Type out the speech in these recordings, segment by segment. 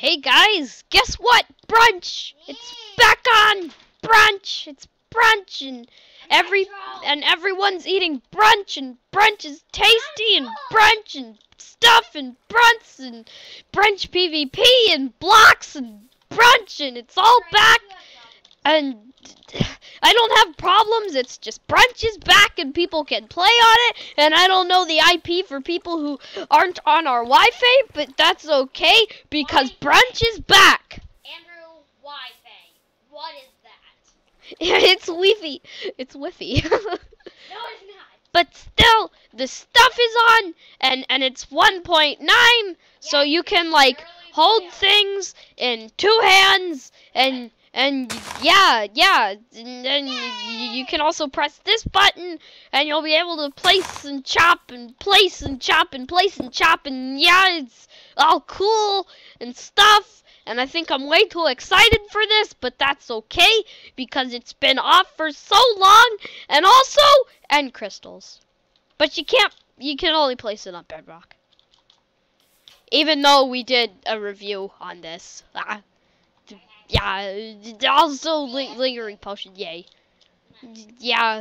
Hey guys, guess what? Brunch! It's back on! Brunch! It's brunch and everyone's eating brunch and brunch is tasty and brunch and stuff and brunch PvP and blocks and brunch and it's all back and I don't have problems. It's just brunch is back and people can play on it. And I don't know the IP for people who aren't on our Wi-Fi, but that's okay because brunch is back. Andrew, Wi-Fi. What is that? It's Wi-Fi. It's Wi-Fi. No, it's not. But still, the stuff is on, and it's 1.9, so you can like hold things in 2 hands and yeah, and then you can also press this button, and you'll be able to place and chop and place and chop and place and chop, and yeah, it's all cool and stuff. And I think I'm way too excited for this, but that's okay because it's been off for so long, and also end crystals. But you can only place it on Bedrock. Even though we did a review on this. Yeah, also lingering potion, yay. Yeah,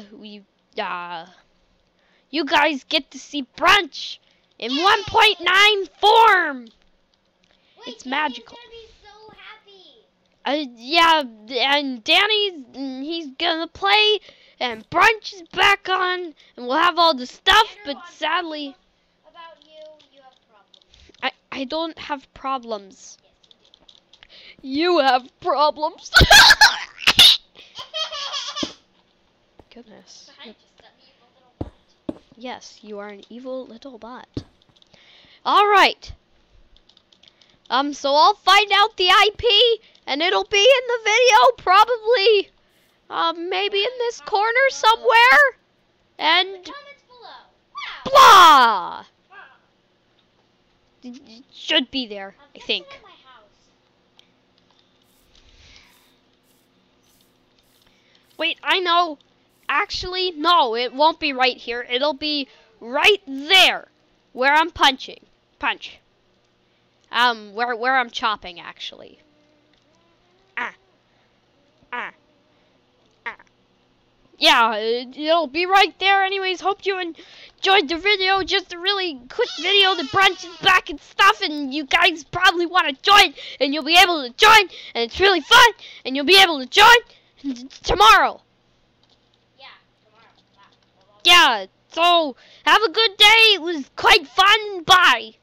you guys get to see brunch in 1.9 form. It's magical. So happy. Yeah, and he's gonna play, and brunch is back on, and we'll have all the stuff, but sadly, About you have problems. I don't have problems. You have problems. Goodness. I'm just an evil little bot. Yes, you are an evil little bot. Alright. So I'll find out the IP, and it'll be in the video, probably, maybe in this corner somewhere, and Comments below. Wow. blah! It should be there, I think. At my house. Wait, I know. Actually, no, it won't be right here. It'll be right there, where I'm punching. Punch. Where I'm chopping, actually. Yeah, it'll be right there. Anyways, hope you enjoyed the video. Just a really quick video. The brunch is back and stuff, and you guys probably want to join, and you'll be able to join, and it's really fun, and you'll be able to join tomorrow. Yeah, tomorrow. Yeah, so have a good day. It was quite fun. Bye.